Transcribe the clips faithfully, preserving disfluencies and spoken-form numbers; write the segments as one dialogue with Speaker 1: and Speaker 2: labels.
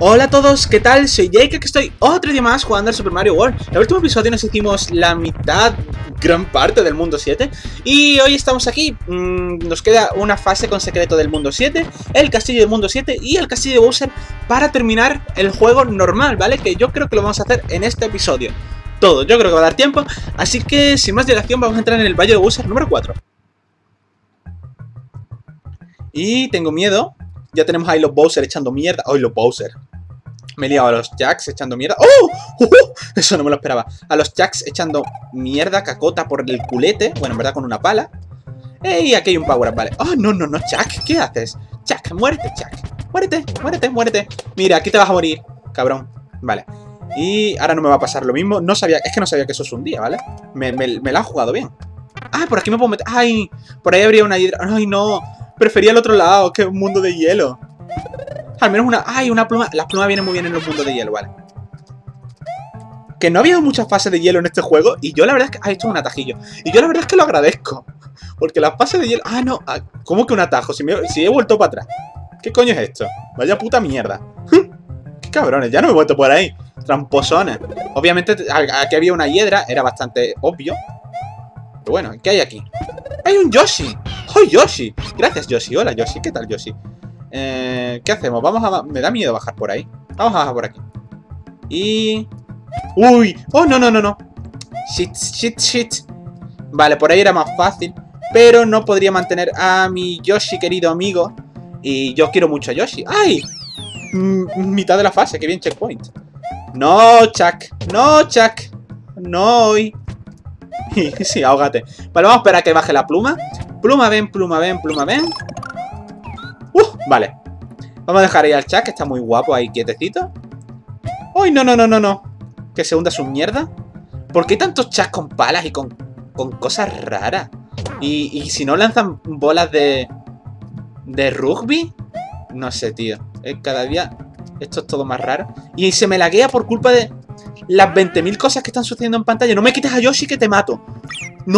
Speaker 1: Hola a todos, ¿qué tal? Soy Jake, que estoy otro día más jugando al Super Mario World. En el último episodio nos hicimos la mitad, gran parte del mundo siete. Y hoy estamos aquí, mmm, nos queda una fase con secreto del mundo siete, el castillo del mundo siete y el castillo de Bowser para terminar el juego normal, ¿vale? Que yo creo que lo vamos a hacer en este episodio. Todo, yo creo que va a dar tiempo, así que sin más dilación vamos a entrar en el Valle de Bowser número cuatro. Y tengo miedo. Ya tenemos ahí los Bowser echando mierda. ¡Ay, los Bowser! Me he liado a los Jacks echando mierda. ¡Oh! ¡Uh! ¡Uh! Eso no me lo esperaba. A los Jacks echando mierda, cacota por el culete. Bueno, en verdad con una pala. ¡Ey! Aquí hay un power up, vale. ¡Oh, no, no, no! Jack, ¿qué haces? Jack, muérete, Jack. Muérete, muérete, muérete. Mira, aquí te vas a morir, cabrón. Vale. Y ahora no me va a pasar lo mismo. No sabía, es que no sabía que eso es un día, ¿vale? Me, me, me la han jugado bien. Ah, por aquí me puedo meter. ¡Ay! Por ahí habría una hidra. ¡Ay, no! Prefería el otro lado, que un mundo de hielo. Al menos una... ¡Ay, una pluma! Las plumas vienen muy bien en los mundos de hielo, vale. Que no ha habido muchas fases de hielo en este juego. Y yo la verdad es que... Ah, esto es un atajillo. Y yo la verdad es que lo agradezco. Porque las fases de hielo... Ah, no. ¿Cómo que un atajo? Si, me... si he vuelto para atrás. ¿Qué coño es esto? Vaya puta mierda. Qué cabrones. Ya no me he vuelto por ahí. Tramposones. Obviamente aquí había una hiedra. Era bastante obvio. Pero bueno, ¿qué hay aquí? ¡Hay un Yoshi! ¡Oh, Yoshi! Gracias, Yoshi. Hola, Yoshi. ¿Qué tal, Yoshi? Eh, ¿Qué hacemos? Vamos a... Me da miedo bajar por ahí. Vamos a bajar por aquí. Y... ¡Uy! ¡Oh, no, no, no, no! Shit, shit, shit. Vale, por ahí era más fácil. Pero no podría mantener a mi Yoshi, querido amigo. Y yo quiero mucho a Yoshi. ¡Ay! M mitad de la fase. ¡Qué bien checkpoint! ¡No, Chuck! ¡No, Chuck! ¡No! Sí, ahógate. Vale, vamos a esperar a que baje la pluma. Pluma, ven, pluma, ven, pluma, ven. Uh, vale. Vamos a dejar ahí al Chuck, que está muy guapo ahí quietecito. ¡Uy, no, no, no, no, no! Que se hunda su mierda. ¿Por qué tantos Chuck con palas y con, con cosas raras? Y, y si no lanzan bolas de... ¿De rugby? No sé, tío. Eh, cada día esto es todo más raro. Y se me laguea por culpa de... las veinte mil cosas que están sucediendo en pantalla. No me quites a Yoshi que te mato. ¡No!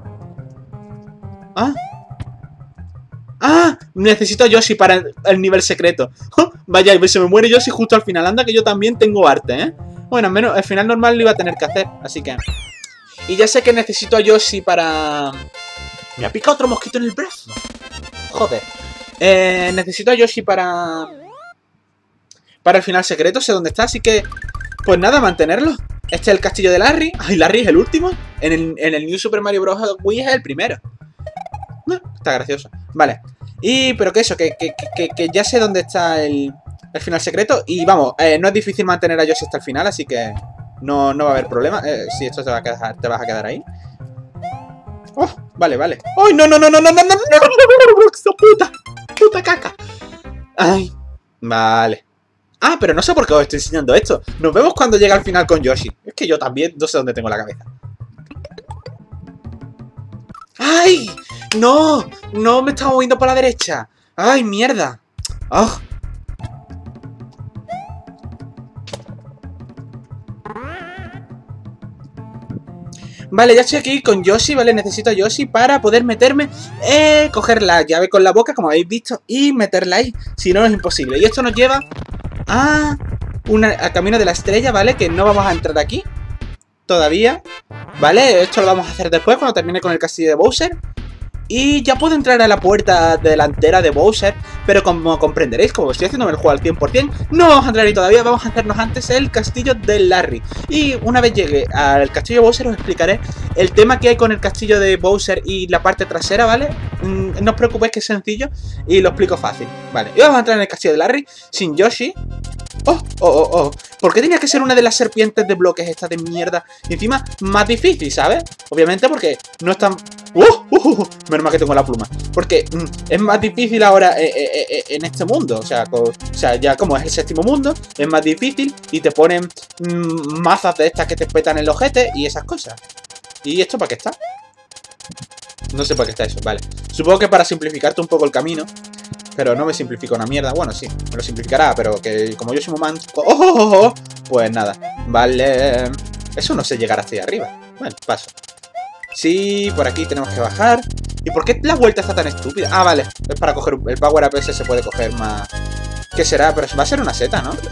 Speaker 1: Ah. ¡Ah! Necesito a Yoshi para el, el nivel secreto. Oh, vaya, se me muere Yoshi justo al final. Anda que yo también tengo arte, ¿eh? Bueno, al menos el final normal lo iba a tener que hacer. Así que... Y ya sé que necesito a Yoshi para... Me ha picado otro mosquito en el brazo. Joder. Eh, necesito a Yoshi para... Para el final secreto. Sé dónde está, así que... Pues nada, mantenerlo. Este es el castillo de Larry. Ay, Larry es el último. En el, en el New Super Mario Bros. Wii es el primero. No, está gracioso. Vale. Y, pero que eso, que, que, que, que ya sé dónde está el, el final secreto. Y vamos, eh, no es difícil mantener a Yoshi hasta el final, así que no, no va a haber problema. Eh, si esto te, va a quedar, te vas a quedar ahí. Oh, vale, vale. ¡Ay, no, no, no, no, no, no, no! ¡Puta! ¡Puta caca! Ay, vale. Ah, pero no sé por qué os estoy enseñando esto. Nos vemos cuando llegue al final con Yoshi. Es que yo también no sé dónde tengo la cabeza. ¡Ay! ¡No! ¡No me estaba moviendo por la derecha! ¡Ay, mierda! ¡Oh! Vale, ya estoy aquí con Yoshi, ¿vale? Necesito a Yoshi para poder meterme, eh, coger la llave con la boca, como habéis visto, y meterla ahí. Si no, es imposible. Y esto nos lleva a una, al camino de la estrella, ¿vale? Que no vamos a entrar aquí todavía, ¿vale? Esto lo vamos a hacer después, cuando termine con el castillo de Bowser. Y ya puedo entrar a la puerta delantera de Bowser, pero como comprenderéis, como estoy haciéndome el juego al cien por cien, no vamos a entrar ahí todavía, vamos a hacernos antes el castillo de Larry. Y una vez llegue al castillo de Bowser os explicaré el tema que hay con el castillo de Bowser y la parte trasera, ¿vale? Mm, no os preocupéis que es sencillo y lo explico fácil, ¿vale? Y vamos a entrar en el castillo de Larry sin Yoshi. ¡Oh! ¡Oh, oh, oh! ¿Por qué tenía que ser una de las serpientes de bloques esta de mierda? Y encima, más difícil, ¿sabes? Obviamente porque no es tan... ¡Uh! ¡Uh! uh! Menos mal que tengo la pluma. Porque mm, es más difícil ahora eh, eh, eh, en este mundo. O sea, co o sea, ya como es el séptimo mundo, es más difícil y te ponen mm, mazas de estas que te petan el ojete y esas cosas. ¿Y esto para qué está? No sé para qué está eso, vale. Supongo que para simplificarte un poco el camino. Pero no me simplifica una mierda. Bueno, sí, me lo simplificará, pero que como yo soy un man... ¡Oh, oh, oh, oh! Pues nada. Vale. Eso no sé llegar hacia arriba. Bueno, paso. Sí, por aquí tenemos que bajar. ¿Y por qué la vuelta está tan estúpida? Ah, vale. Es para coger... El power up ese se puede coger más... ¿Qué será? Pero va a ser una seta, ¿no?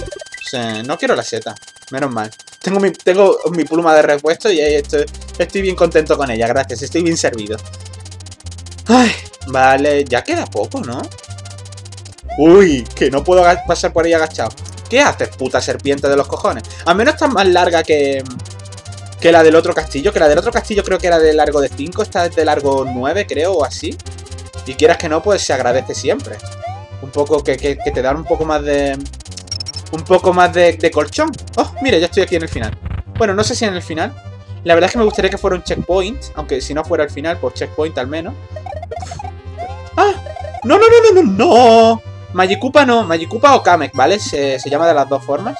Speaker 1: sea, no quiero la seta. Menos mal. Tengo mi, tengo mi pluma de repuesto y ahí estoy, estoy bien contento con ella. Gracias, estoy bien servido. Ay, vale, ya queda poco, ¿no? Uy, que no puedo pasar por ahí agachado. ¿Qué haces, puta serpiente de los cojones? Al menos está más larga que... Que la del otro castillo. Que la del otro castillo creo que era de largo de cinco. Esta es de largo nueve, creo, o así. Y quieras que no, pues se agradece siempre. Un poco que, que, que te dan un poco más de... Un poco más de, de colchón. Oh, mira, ya estoy aquí en el final. Bueno, no sé si en el final. La verdad es que me gustaría que fuera un checkpoint. Aunque si no fuera el final, pues checkpoint al menos. ¡Ah! ¡No, no, no, no, no! ¡No! Magikupa no. Magikupa o Kamek, ¿vale? Se, se llama de las dos formas.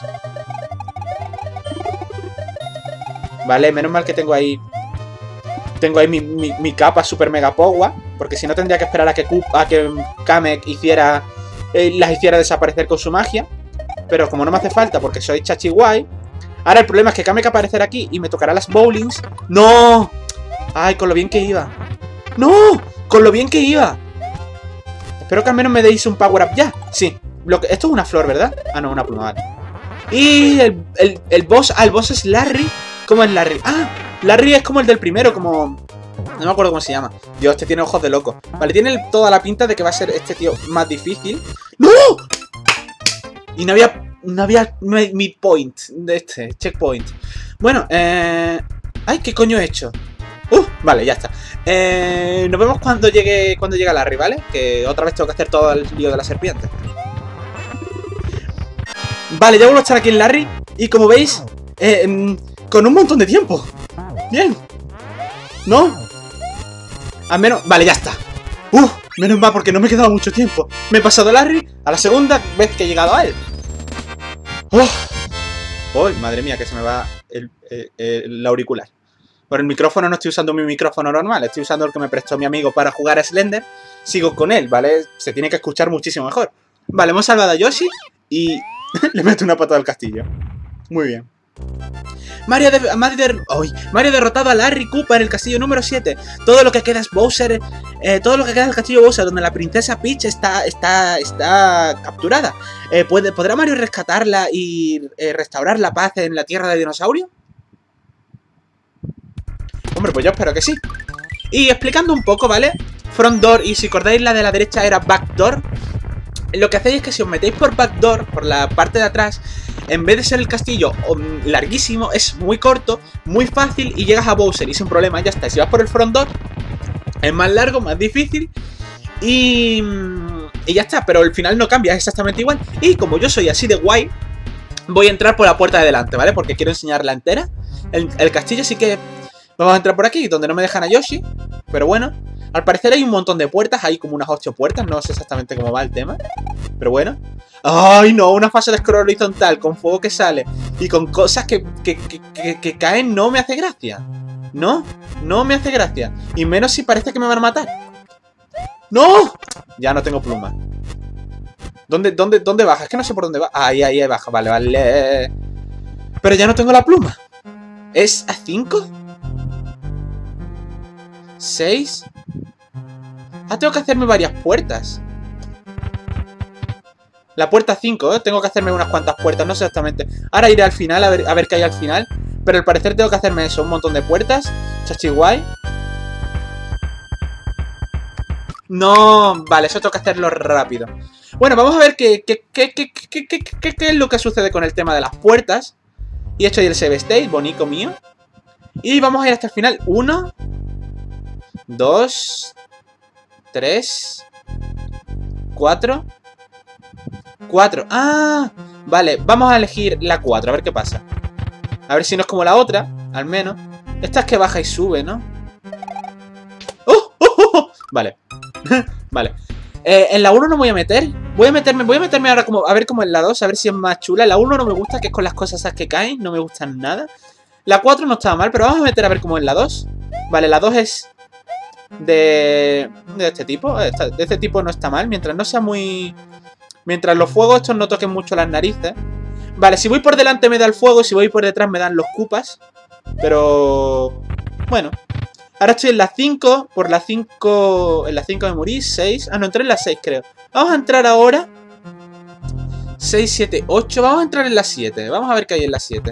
Speaker 1: Vale, menos mal que tengo ahí... Tengo ahí mi, mi, mi capa super mega powa. Porque si no tendría que esperar a que, a que Kamek hiciera... Eh, las hiciera desaparecer con su magia. Pero como no me hace falta porque soy Chachiwai. Ahora el problema es que Kamek aparecerá aquí y me tocará las bowlings. ¡No! ¡Ay, con lo bien que iba! ¡No! ¡Con lo bien que iba! Espero que al menos me deis un power up ya. Sí. Lo que, esto es una flor, ¿verdad? Ah, no, una pluma, vale. Y el, el, el boss... Ah, el boss es Larry. ¿Cómo es Larry? Ah, Larry es como el del primero, como... No me acuerdo cómo se llama. Dios, este tiene ojos de loco. Vale, tiene toda la pinta de que va a ser este tío más difícil. ¡No! Y no había... No había mi point de este, checkpoint. Bueno, eh... ay, ¿qué coño he hecho? Uh, vale, ya está. Eh, nos vemos cuando llegue cuando llegue Larry, ¿vale? Que otra vez tengo que hacer todo el lío de la serpiente. Vale, ya vuelvo a estar aquí en Larry. Y como veis, eh, con un montón de tiempo. Bien. ¿No? Al menos... Vale, ya está. Uh, menos mal porque no me he quedado mucho tiempo. Me he pasado Larry a la segunda vez que he llegado a él. ¡Oh! ¡Oh! Madre mía, que se me va el, el, el auricular. Por el micrófono no estoy usando mi micrófono normal. Estoy usando el que me prestó mi amigo para jugar a Slender. Sigo con él, ¿vale? Se tiene que escuchar muchísimo mejor. Vale, hemos salvado a Yoshi y le meto una patada al castillo. Muy bien. Mario, de, Mario, de, oh, Mario derrotado a Larry Koopa en el castillo número siete. Todo lo que queda es Bowser. Eh, todo lo que queda es el castillo Bowser, donde la princesa Peach está, está, está capturada. Eh, ¿puede, ¿Podrá Mario rescatarla y eh, restaurar la paz en la tierra de dinosaurio? Hombre, pues yo espero que sí. Y explicando un poco, ¿vale? Front door, y si acordáis la de la derecha era back door. Lo que hacéis es que si os metéis por back door, por la parte de atrás, en vez de ser el castillo larguísimo, es muy corto, muy fácil y llegas a Bowser y sin problema, ya está. Si vas por el front door, es más largo, más difícil y, y ya está, pero el final no cambia, es exactamente igual. Y como yo soy así de guay, voy a entrar por la puerta de delante, ¿vale? Porque quiero enseñarla entera. El, el castillo sí que... Vamos a entrar por aquí, donde no me dejan a Yoshi. Pero bueno, al parecer hay un montón de puertas. Hay como unas ocho puertas, no sé exactamente cómo va el tema. Pero bueno. ¡Ay, no! Una fase de scroll horizontal con fuego que sale y con cosas que, que, que, que, que caen no me hace gracia. No, no me hace gracia. Y menos si parece que me van a matar. ¡No! Ya no tengo pluma. ¿Dónde, dónde, dónde baja? Es que no sé por dónde va. Ahí, ahí, ahí baja. Vale, vale. Pero ya no tengo la pluma. ¿Es a cinco? ¿seis? Ah, tengo que hacerme varias puertas. La puerta cinco, ¿eh? Tengo que hacerme unas cuantas puertas, no sé exactamente. Ahora iré al final, a ver, a ver qué hay al final. Pero al parecer tengo que hacerme eso, un montón de puertas. Chachiguay. No, vale, eso tengo que hacerlo rápido. Bueno, vamos a ver qué, qué, qué, qué, qué, qué, qué, qué es lo que sucede con el tema de las puertas. Y esto y el save state, bonito mío. Y vamos a ir hasta el final. Uno, dos, tres, cuatro. Cuatro. ¡Ah! Vale, vamos a elegir la cuatro, a ver qué pasa. A ver si no es como la otra, al menos. Esta es que baja y sube, ¿no? ¡Oh! ¡Oh! ¡Oh! ¡Oh! Vale. Vale. Eh, en la uno no me voy a meter. Voy a meterme, voy a meterme ahora como a ver como en la dos, a ver si es más chula. La uno no me gusta, que es con las cosas esas que caen, no me gustan nada. La cuatro no estaba mal, pero vamos a meter a ver cómo en la dos. Vale, la dos es de, de este tipo. De este tipo no está mal, mientras no sea muy... Mientras los fuegos estos no toquen mucho las narices. Vale, si voy por delante me da el fuego, si voy por detrás me dan los Koopas. Pero... Bueno. Ahora estoy en la cinco. Por la cinco... En la cinco me morí. seis. Ah, no, entré en la seis creo. Vamos a entrar ahora. seis, siete, ocho. Vamos a entrar en la siete. Vamos a ver qué hay en la siete.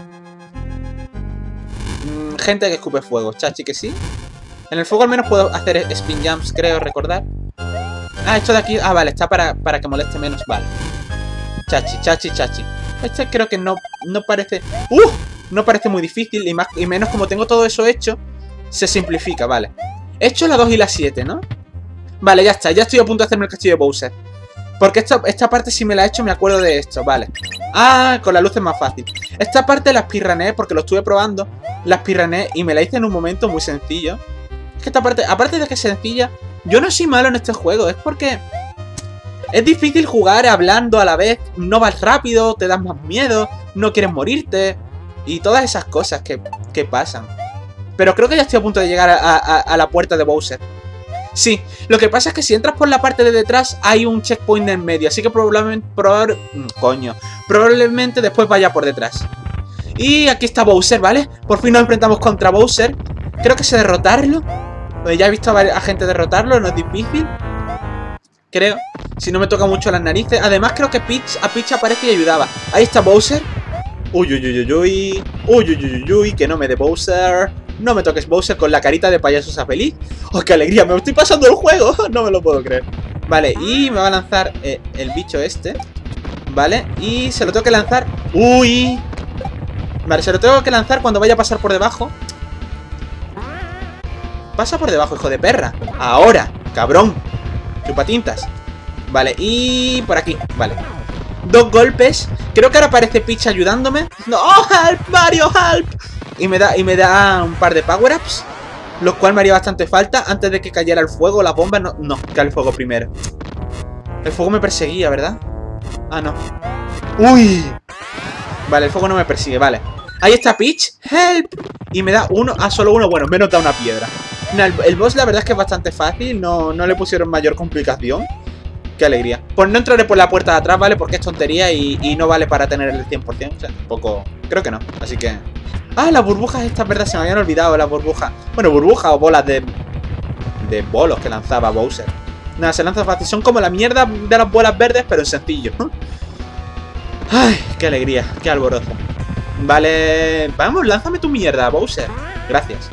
Speaker 1: Mm, gente que escupe fuego. Chachi que sí. En el fuego al menos puedo hacer spin jumps, creo recordar. Ah, esto de aquí... Ah, vale, está para, para que moleste menos. Vale. Chachi, chachi, chachi. Este creo que no, no parece... ¡Uh! No parece muy difícil. Y, más, y menos como tengo todo eso hecho, se simplifica, vale. He hecho la dos y la siete, ¿no? Vale, ya está. Ya estoy a punto de hacerme el castillo de Bowser. Porque esta, esta parte si me la he hecho me acuerdo de esto, vale. Ah, con la luz es más fácil. Esta parte la speedruné porque lo estuve probando. La speedruné y me la hice en un momento muy sencillo. Es que esta parte, aparte de que es sencilla, yo no soy malo en este juego. Es porque es difícil jugar hablando a la vez. No vas rápido, te das más miedo, no quieres morirte. Y todas esas cosas que, que pasan. Pero creo que ya estoy a punto de llegar a, a, a la puerta de Bowser. Sí, lo que pasa es que si entras por la parte de detrás hay un checkpoint en medio, así que probablemente, probable, coño, probablemente después vaya por detrás. Y aquí está Bowser, ¿vale? Por fin nos enfrentamos contra Bowser. Creo que sé derrotarlo. Ya he visto a gente derrotarlo, no es difícil. Creo, si no me toca mucho las narices. Además creo que Peach, a Peach aparece y ayudaba. Ahí está Bowser. Uy, uy, uy, uy, uy, uy, uy, uy, uy, que no me dé Bowser. No me toques Bowser con la carita de payaso esa feliz. ¡Oh, qué alegría! ¡Me estoy pasando el juego! No me lo puedo creer. Vale, y me va a lanzar eh, el bicho este. Vale, y se lo tengo que lanzar. ¡Uy! Vale, se lo tengo que lanzar cuando vaya a pasar por debajo. Pasa por debajo, hijo de perra. Ahora, cabrón. Chupatintas. Vale, y por aquí. Vale. Dos golpes. Creo que ahora aparece Peach ayudándome. ¡No! ¡Oh, help, Mario, help! Y me da, y me da un par de power-ups, los cuales me haría bastante falta antes de que cayera el fuego, la bomba. No, no, cae el fuego primero. El fuego me perseguía, ¿verdad? Ah, no. ¡Uy! Vale, el fuego no me persigue, vale. Ahí está Peach. ¡Help! Y me da uno. Ah, solo uno. Bueno, menos da una piedra. No, el, el boss la verdad es que es bastante fácil. No, no le pusieron mayor complicación. Qué alegría. Pues no entraré por la puerta de atrás, ¿vale? Porque es tontería y, y no vale para tener el cien por cien. O sea, tampoco... Creo que no. Así que... Ah, las burbujas estas, ¿verdad? Se me habían olvidado las burbujas. Bueno, burbujas o bolas de... De bolos que lanzaba Bowser. Nada, se lanza fácil. Son como la mierda de las bolas verdes, pero en sencillo. Ay, qué alegría. Qué alborozo. Vale... Vamos, lánzame tu mierda, Bowser. Gracias.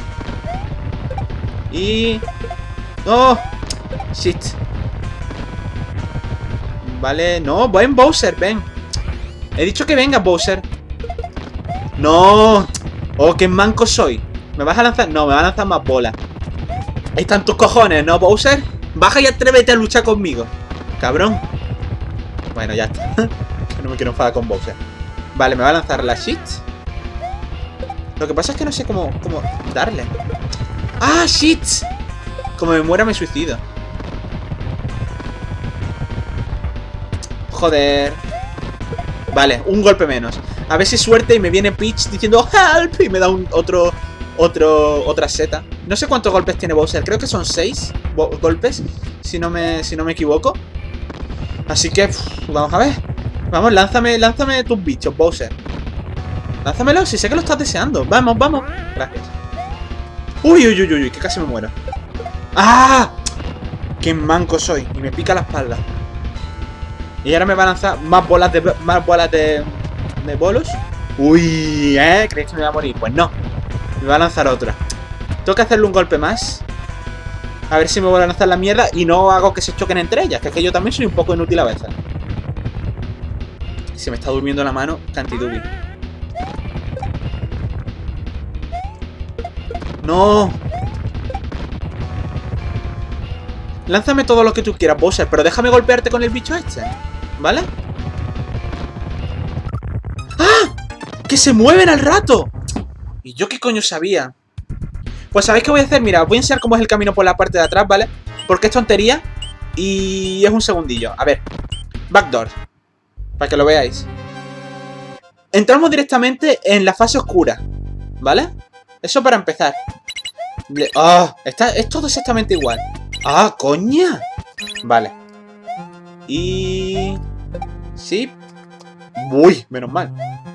Speaker 1: Y... ¡Oh! Shit. Vale, no, ven Bowser, ven. He dicho que venga Bowser. No. Oh, qué manco soy. ¿Me vas a lanzar? No, me vas a lanzar más bolas. Ahí están tus cojones, ¿no, Bowser? Baja y atrévete a luchar conmigo, cabrón. Bueno, ya está. No me quiero enfadar con Bowser. Vale, me va a lanzar la shit. Lo que pasa es que no sé cómo, cómo darle. ¡Ah, shit! Como me muera me suicido. Joder. Vale, un golpe menos. A ver si suerte y me viene Peach diciendo help y me da un otro otro otra seta. No sé cuántos golpes tiene Bowser. Creo que son seis golpes, si no me si no me equivoco. Así que pff, vamos a ver. Vamos, lánzame, lánzame tus bichos, Bowser. Lánzamelo, si sé que lo estás deseando. Vamos, vamos. Gracias. Uy, uy, uy, uy, que casi me muero. ¡Ah! ¡Qué manco soy! Y me pica la espalda. Y ahora me va a lanzar más bolas de... Más bolas de... De bolos. Uy, ¿eh? ¿Creéis que me va a morir? Pues no. Me va a lanzar otra. Tengo que hacerle un golpe más. A ver si me vuelve a lanzar la mierda y no hago que se choquen entre ellas. Que es que yo también soy un poco inútil a veces. Se me está durmiendo la mano. Cantidubi. ¡No! Lánzame todo lo que tú quieras, Bowser, pero déjame golpearte con el bicho este, ¿vale? ¡Ah! ¡Que se mueven al rato! ¿Y yo qué coño sabía? Pues ¿sabéis qué voy a hacer? Mira, os voy a enseñar cómo es el camino por la parte de atrás, ¿vale? Porque es tontería y es un segundillo. A ver, backdoor, para que lo veáis. Entramos directamente en la fase oscura, ¿vale? Eso para empezar. ¡Ah! Oh, está, es todo exactamente igual. ¡Ah, coña! Vale. Y... Sí. Uy, menos mal.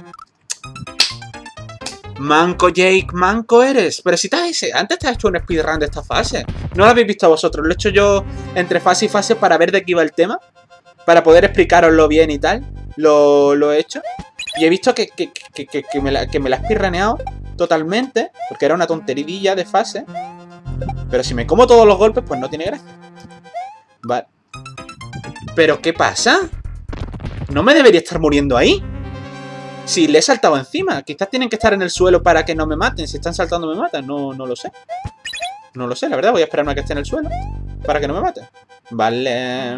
Speaker 1: Manco, Jake, manco eres. Pero si te has ese... Antes te has hecho un speedrun de esta fase. No lo habéis visto vosotros. Lo he hecho yo entre fase y fase para ver de qué iba el tema. Para poder explicaroslo bien y tal. lo, lo he hecho. Y he visto que, que, que, que, que me la, que me la he espirraneado totalmente. Porque era una tonteridilla de fase. Pero si me como todos los golpes, pues no tiene gracia. Vale. ¿Pero qué pasa? ¿No me debería estar muriendo ahí? Si le he saltado encima. Quizás tienen que estar en el suelo para que no me maten. Si están saltando me matan. No, no lo sé. No lo sé, la verdad. Voy a esperarme a que esté en el suelo para que no me maten. Vale.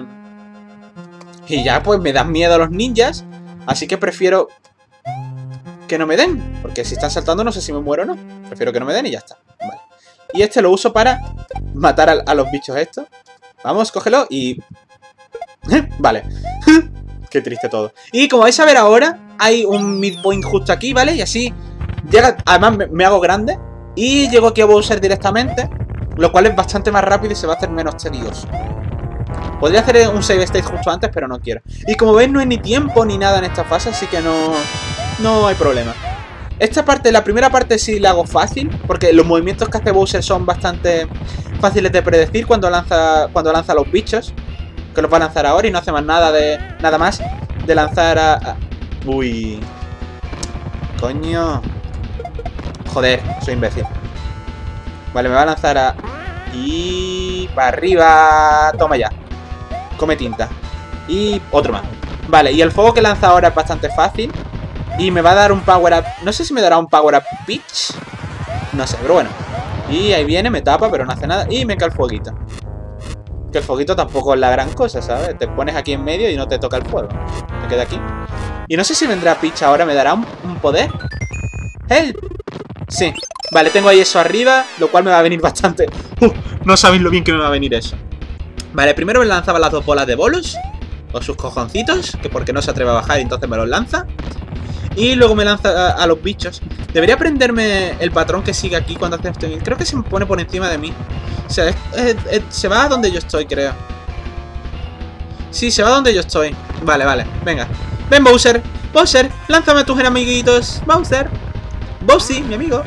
Speaker 1: Y ya pues me dan miedo a los ninjas. Así que prefiero que no me den. Porque si están saltando no sé si me muero o no. Prefiero que no me den y ya está. Vale. Y este lo uso para matar a, a los bichos estos. Vamos, cógelo y... Vale. Qué triste todo. Y como vais a ver ahora, hay un midpoint justo aquí, ¿vale? Y así llega... Además me, me hago grande. Y llego aquí a Bowser directamente. Lo cual es bastante más rápido y se va a hacer menos tedioso. Podría hacer un save state justo antes, pero no quiero. Y como veis, no hay ni tiempo ni nada en esta fase, así que no... No hay problema. Esta parte, la primera parte sí la hago fácil, porque los movimientos que hace Bowser son bastante fáciles de predecir cuando lanza, cuando lanza a los bichos. Que los va a lanzar ahora y no hace más nada de nada más de lanzar a... a... Uy. Coño. Joder, soy imbécil. Vale, me va a lanzar a... Y... para arriba... Toma ya. Come tinta. Y otro más. Vale, y el fuego que lanza ahora es bastante fácil. Y me va a dar un power up... No sé si me dará un power up Peach. No sé, pero bueno. Y ahí viene, me tapa, pero no hace nada. Y me cae el fueguito. Que el fueguito tampoco es la gran cosa, ¿sabes? Te pones aquí en medio y no te toca el fuego. Me queda aquí. Y no sé si vendrá Peach ahora. ¿Me dará un, un poder? ¡Help! Sí. Vale, tengo ahí eso arriba, lo cual me va a venir bastante... Uh, no sabéis lo bien que me va a venir eso. Vale, primero me lanzaba las dos bolas de bolos. O sus cojoncitos, que porque no se atreve a bajar y entonces me los lanza. Y luego me lanza a, a los bichos. Debería aprenderme el patrón que sigue aquí cuando hace esto. Creo que se me pone por encima de mí. O sea, es, es, es, se va a donde yo estoy, creo. Sí, se va a donde yo estoy. Vale, vale, venga. Ven, Bowser. Bowser, lánzame a tus amiguitos. Bowser. Bowsy, mi amigo.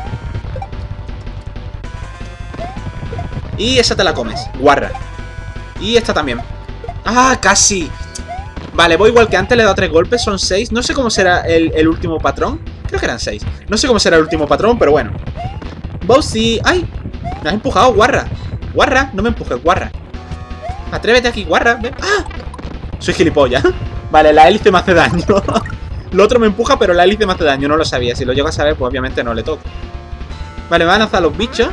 Speaker 1: Y esa te la comes, guarra. Y esta también. ¡Ah, casi! Vale, voy igual que antes, le he dado tres golpes, son seis. No sé cómo será el, el último patrón. Creo que eran seis. No sé cómo será el último patrón, pero bueno. Bowsy. ¡Ay! Me has empujado, guarra. Guarra, no me empujes, guarra. Atrévete aquí, guarra. Ven. ¡Ah! Soy gilipollas. Vale, la hélice me hace daño. Lo otro me empuja, pero la hélice me hace daño. No lo sabía. Si lo llego a saber, pues obviamente no le toco. Vale, me van a lanzar los bichos.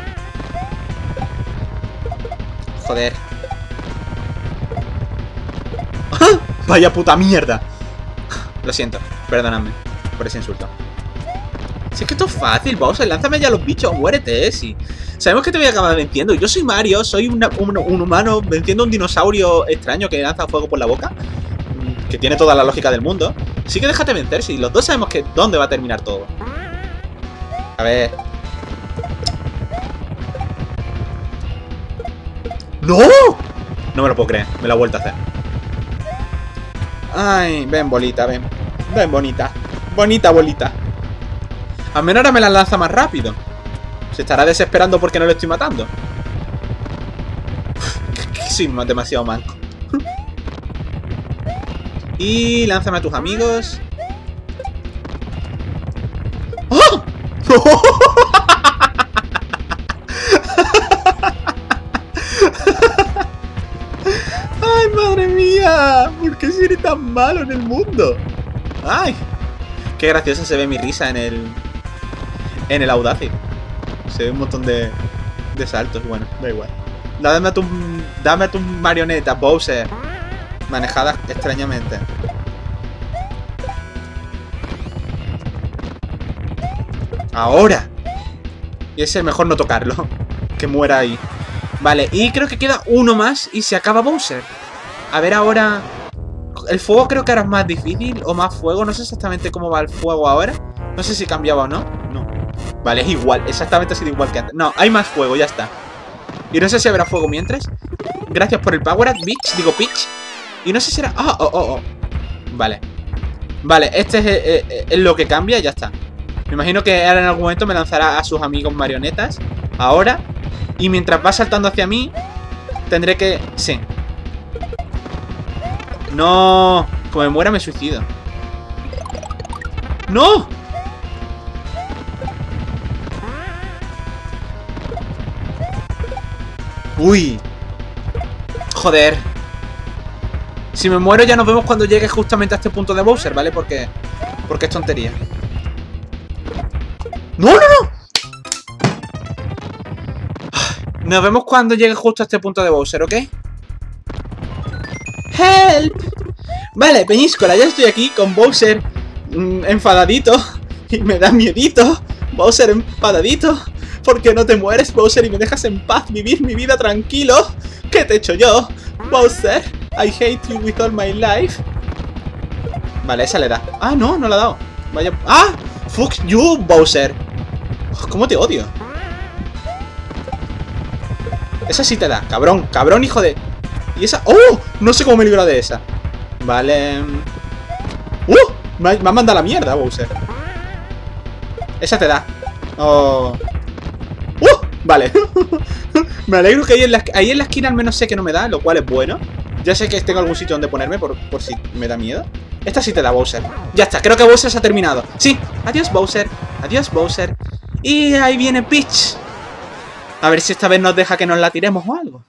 Speaker 1: Joder. ¡Ah! Vaya puta mierda. Lo siento, perdonadme por ese insulto. Si es que esto es fácil, Bowser, lánzame ya los bichos, muérete, si. Sabemos que te voy a acabar venciendo. Yo soy Mario, soy una, un, un humano venciendo a un dinosaurio extraño que lanza fuego por la boca. Que tiene toda la lógica del mundo. Sí que déjate vencer, si los dos sabemos que dónde va a terminar todo. A ver. ¡No! No me lo puedo creer, me lo he vuelto a hacer. Ay, ven bolita, ven. Ven bonita. Bonita bolita. Al menos ahora me la lanza más rápido. Se estará desesperando porque no le estoy matando. Soy demasiado manco. Y lánzame a tus amigos. ¡Oh! ¡Ay, madre mía! ¿Por qué soy tan malo en el mundo? ¡Ay! Qué graciosa se ve mi risa en el... En el Audacity. Se ve un montón de... De saltos. Bueno, da igual. Dame a tu... Dame a tus marionetas, Bowser. Manejadas extrañamente. ¡Ahora! Y ese mejor no tocarlo. Que muera ahí. Vale, y creo que queda uno más y se acaba Bowser. A ver ahora... El fuego creo que ahora es más difícil o más fuego. No sé exactamente cómo va el fuego ahora. No sé si cambiaba o no. No. Vale, es igual. Exactamente ha sido igual que antes. No, hay más fuego, ya está. Y no sé si habrá fuego mientras. Gracias por el power up, bitch. Digo, pitch. Y no sé si era... Oh, oh, oh, oh. Vale. Vale, este es, es, es lo que cambia y ya está. Me imagino que ahora en algún momento me lanzará a sus amigos marionetas. Ahora. Y mientras va saltando hacia mí, tendré que... Sí. No. Como me muera me suicido. ¡No! Uy. Joder. Si me muero ya nos vemos cuando llegue justamente a este punto de Bowser, ¿vale? Porque... Porque es tontería. ¡No, no, no! Nos vemos cuando llegue justo a este punto de Bowser, ¿ok? ¡Help! Vale, Peñíscola, ya estoy aquí con Bowser mmm, enfadadito. Y me da miedito. Bowser enfadadito. ¿Por qué no te mueres, Bowser, y me dejas en paz vivir mi vida tranquilo? ¿Qué te he hecho yo? Bowser, I hate you with all my life. Vale, esa le da. Ah, no, no la ha dado. Vaya... ¡Ah! Fuck you, Bowser. ¿Cómo te odio? Esa sí te da. Cabrón, cabrón, hijo de... ¿Y esa? ¡Oh! No sé cómo me libro de esa. Vale... ¡Uh! Me ha, me ha mandado a la mierda, Bowser. Esa te da. Oh... ¡Uh! Vale. Me alegro que ahí en, la, ahí en la esquina al menos sé que no me da, lo cual es bueno. Ya sé que tengo algún sitio donde ponerme por, por si me da miedo. Esta sí te da, Bowser. Ya está, creo que Bowser se ha terminado. Sí, adiós, Bowser. Adiós, Bowser. Y ahí viene Peach. A ver si esta vez nos deja que nos la tiremos o algo.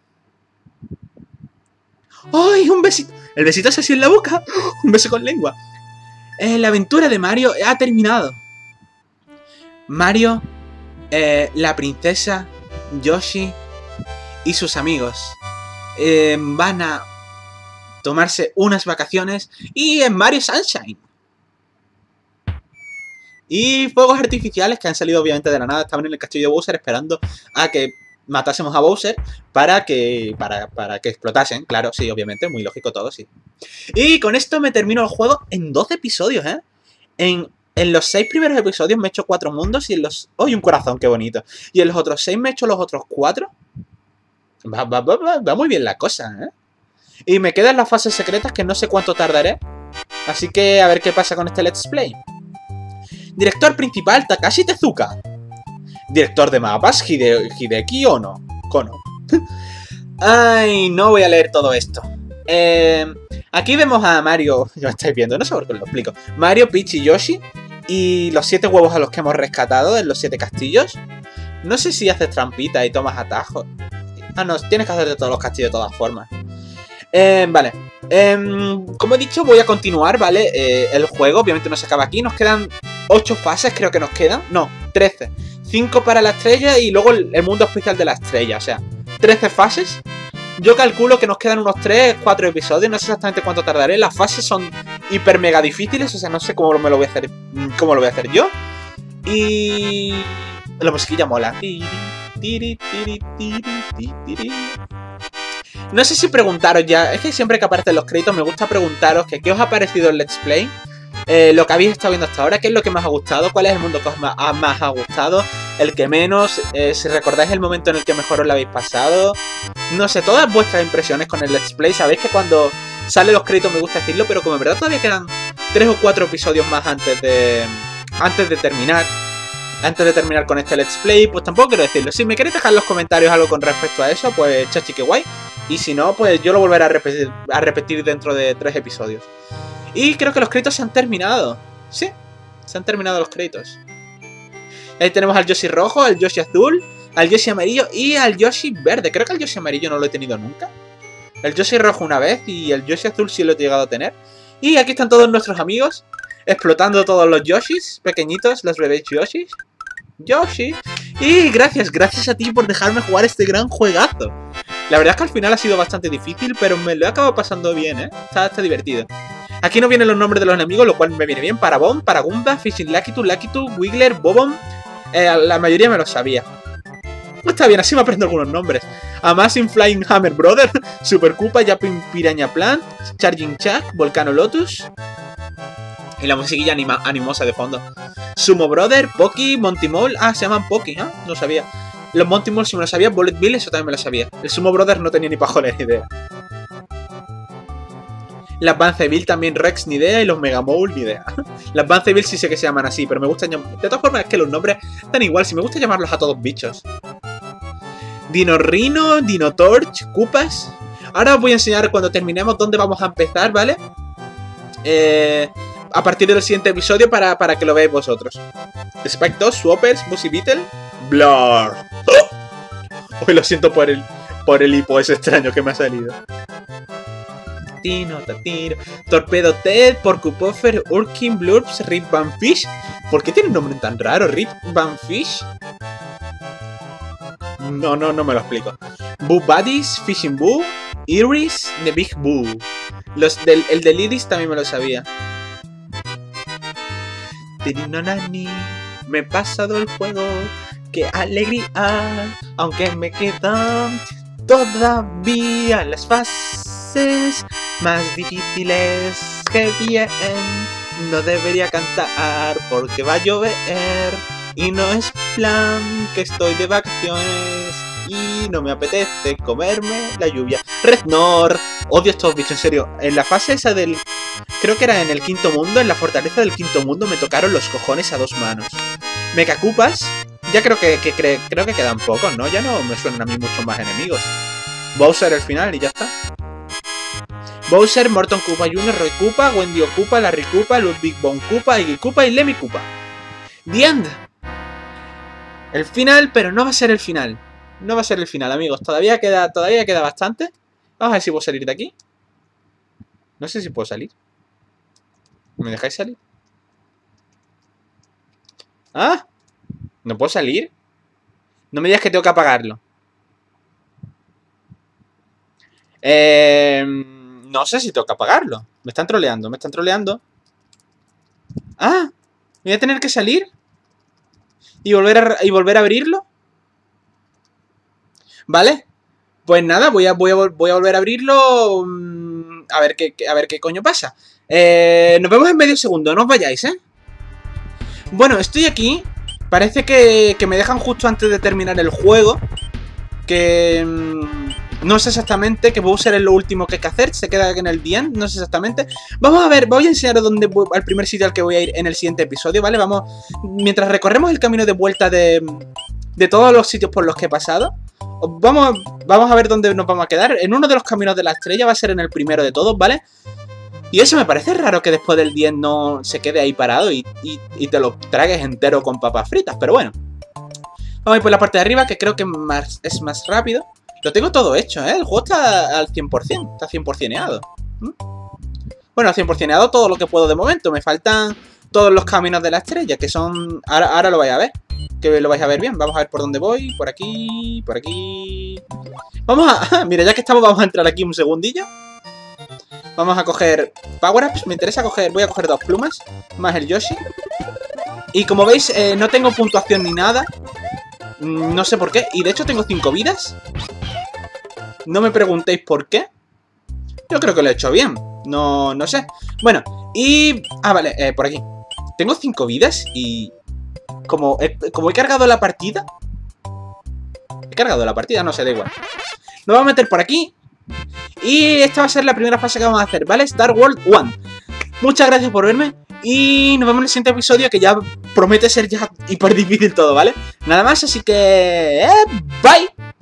Speaker 1: ¡Ay, un besito! El besito es así en la boca. Un beso con lengua. Eh, la aventura de Mario ha terminado. Mario, eh, la princesa, Yoshi y sus amigos eh, van a tomarse unas vacaciones y en Mario Sunshine. Y fuegos artificiales que han salido obviamente de la nada. Estaban en el castillo de Bowser esperando a que matásemos a Bowser para que, para, para que explotasen. Claro, sí, obviamente, muy lógico todo, sí. Y con esto me termino el juego en doce episodios, ¿eh? En, en los seis primeros episodios me he hecho cuatro mundos y en los... ¡Oh, y un corazón, qué bonito! Y en los otros seis me he hecho los otros cuatro. Va, va, va, va, va muy bien la cosa, ¿eh? Y me quedan las fases secretas que no sé cuánto tardaré. Así que a ver qué pasa con este Let's Play. Director principal, Takashi Tezuka. Director de mapas, Hide Hideki Ono. Kono. Ay, no voy a leer todo esto. Eh, aquí vemos a Mario, ya me estáis viendo, no sé por qué os lo explico. Mario, Peach y Yoshi. Y los siete huevos a los que hemos rescatado en los siete castillos. No sé si haces trampita y tomas atajos. Ah, no, tienes que hacer de todos los castillos de todas formas. Eh, vale. Eh, como he dicho, voy a continuar, ¿vale? Eh, el juego, obviamente no se acaba aquí. Nos quedan ocho fases, creo que nos quedan. No, trece. cinco para la estrella y luego el, el mundo especial de la estrella. O sea, trece fases. Yo calculo que nos quedan unos tres, cuatro episodios. No sé exactamente cuánto tardaré. Las fases son hiper mega difíciles. O sea, no sé cómo me lo voy a hacer. Cómo lo voy a hacer yo. Y... la musiquilla mola. No sé si preguntaros ya. Es que siempre que aparecen los créditos me gusta preguntaros que qué os ha parecido el Let's Play. Eh, lo que habéis estado viendo hasta ahora, qué es lo que más ha gustado, cuál es el mundo que os más, más ha gustado, el que menos, eh, si recordáis el momento en el que mejor os lo habéis pasado. No sé, todas vuestras impresiones con el Let's Play. Sabéis que cuando salen los créditos me gusta decirlo, pero como en verdad todavía quedan tres o cuatro episodios más antes de antes de terminar antes de terminar con este Let's Play, pues tampoco quiero decirlo. Si me queréis dejar en los comentarios algo con respecto a eso, pues chachi que guay. Y si no, pues yo lo volveré a repetir, a repetir dentro de tres episodios. Y creo que los créditos se han terminado. Sí, se han terminado los créditos. Ahí tenemos al Yoshi rojo, al Yoshi azul, al Yoshi amarillo y al Yoshi verde. Creo que el Yoshi amarillo no lo he tenido nunca. El Yoshi rojo una vez y el Yoshi azul sí lo he llegado a tener. Y aquí están todos nuestros amigos, explotando todos los Yoshis pequeñitos, los bebés Yoshis. Yoshi. Y gracias, gracias a ti por dejarme jugar este gran juegazo. La verdad es que al final ha sido bastante difícil, pero me lo he acabado pasando bien, ¿eh? Está, está divertido. Aquí no vienen los nombres de los enemigos, lo cual me viene bien. Parabón, Paragumba, Fishing Lakitu, Lakitu, Wiggler, Bobom. Eh, la mayoría me lo sabía. Está bien, así me aprendo algunos nombres. Amazing Flying Hammer Brother, Super Koopa, Jumping Piranha Plant, Charging Chuck, Volcano Lotus. Y la musiquilla anima animosa de fondo. Sumo Brother, Poki, Monty Mole. Ah, se llaman Poki, ¿eh? No sabía. Los Monty Mole sí me lo sabía. Bullet Bill, eso también me lo sabía. El Sumo Brother no tenía ni pajones ni idea. Las Banceville también Rex ni idea. Y los Mega Mole ni idea. Las Banceville sí sé que se llaman así, pero me gusta llamar... De todas formas es que los nombres están igual. Si me gusta llamarlos a todos bichos. Dino Rhino, Dino Torch, Koopas. Ahora os voy a enseñar cuando terminemos dónde vamos a empezar, ¿vale? eh, a partir del siguiente episodio para, para que lo veáis vosotros. Spike dos, Swappers, Busy Beetle, Blur. ¡Oh! Hoy lo siento por el, por el hipo ese extraño que me ha salido. Tatino, tatino. Torpedo Ted, Porcupuffer, Urkin, Blurps, Rip Van Fish. ¿Por qué tiene un nombre tan raro? Rip Van Fish. No, no, no me lo explico. Boo Buddies, Fishing Boo, Iris, The Big Boo. Los del, el del Iris también me lo sabía. Tirinonani, me he pasado el juego. ¡Qué alegría! Aunque me quedan todavía las fases más difíciles. ¡Qué bien! No debería cantar porque va a llover. Y no es plan que estoy de vacaciones y no me apetece comerme la lluvia. Rednor, odio estos bichos, en serio. En la fase esa del... Creo que era en el quinto mundo, en la fortaleza del quinto mundo, me tocaron los cojones a dos manos. Mecacupas, ya creo que, que cre, creo que quedan pocos, ¿no? Ya no me suenan a mí muchos más enemigos. Bowser el final y ya está. Bowser, Morton Koopa junior, Roy Koopa, Wendy Koopa, Larry Koopa, Ludwig Von Koopa, Iggy Koopa y Lemmy Koopa. The End. El final, pero no va a ser el final. No va a ser el final, amigos. Todavía queda, todavía queda bastante. Vamos a ver si puedo salir de aquí. No sé si puedo salir. ¿Me dejáis salir? ¿Ah? ¿No puedo salir? No me digas que tengo que apagarlo. Eh, no sé si tengo que apagarlo. Me están troleando, me están troleando. Ah, voy a tener que salir. ¿Y volver a, y volver a abrirlo? ¿Vale? Pues nada, voy a, voy a, voy a volver a abrirlo. A ver qué, a ver qué coño pasa. Eh, nos vemos en medio segundo, no os vayáis, ¿eh? Bueno, estoy aquí. Parece que, que me dejan justo antes de terminar el juego. Que... No sé exactamente, que Bowser es lo último que hay que hacer. Se queda en el The End, no sé exactamente. Vamos a ver, voy a enseñaros dónde, al primer sitio al que voy a ir en el siguiente episodio, ¿vale? Vamos, mientras recorremos el camino de vuelta de, de todos los sitios por los que he pasado, Vamos, vamos a ver dónde nos vamos a quedar. En uno de los caminos de la estrella, va a ser en el primero de todos, ¿vale? Y eso me parece raro que después del diez no se quede ahí parado y, y, y te lo tragues entero con papas fritas, pero bueno. Vamos a ir por la parte de arriba, que creo que más, es más rápido. Lo tengo todo hecho, ¿eh? El juego está al cien por cien, está cien por ciento-eado. ¿Mm? Bueno, al cien por ciento-eado todo lo que puedo de momento. Me faltan todos los caminos de la estrella, que son... Ahora, ahora lo vais a ver, que lo vais a ver bien. Vamos a ver por dónde voy, por aquí, por aquí... Vamos a... Mira, ya que estamos, vamos a entrar aquí un segundillo. Vamos a coger power-ups. Me interesa coger... Voy a coger dos plumas, más el Yoshi. Y como veis, eh, no tengo puntuación ni nada. No sé por qué. Y de hecho tengo cinco vidas. No me preguntéis por qué. Yo creo que lo he hecho bien. No, no sé. Bueno, y... Ah, vale, eh, por aquí. Tengo cinco vidas y... Como he, como he cargado la partida... He cargado la partida, no sé, da igual. Nos vamos a meter por aquí. Y esta va a ser la primera fase que vamos a hacer, ¿vale? Star World uno. Muchas gracias por verme. Y nos vemos en el siguiente episodio, que ya promete ser ya hiper difícil todo, ¿vale? Nada más, así que... Eh, bye.